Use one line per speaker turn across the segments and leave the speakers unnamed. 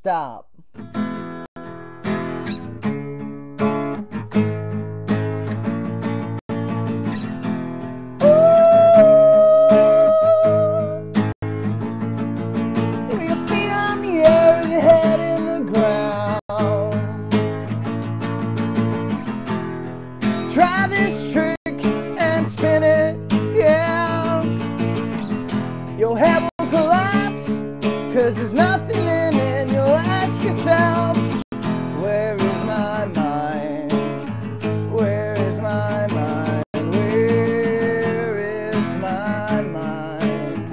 stop. With your feet on the air and your head in the ground. Try this trick and spin it, yeah. Your head will collapse, 'cause there's nothing in it. And you'll ask yourself, where is my mind? Where is my mind? Where is my mind?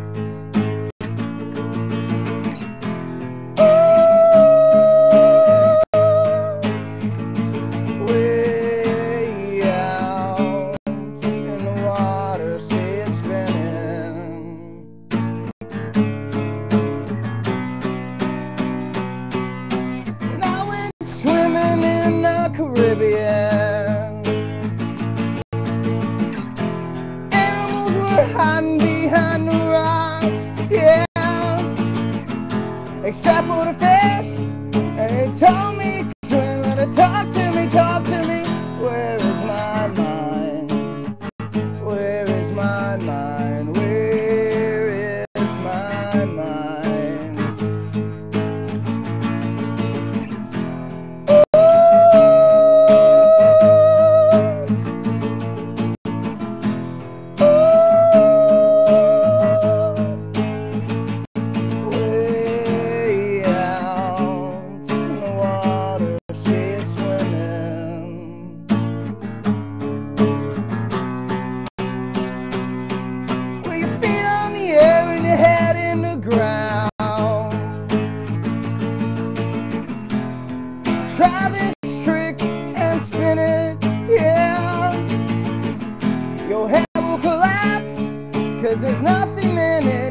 Oh, way out in the water, see it spinning. And I went swimming in the Caribbean. Animals were hiding behind the rocks, yeah. Except for the fish, and they told me swim, and they talk to me, talk to me. Where is my mind? Where is my mind? Where is my mind? Oh, way out in the water, see it swimming. With your feet on the air and your head in the ground. Try this trick and spin it, yeah. Your head will collapse, 'cause there's nothing in it.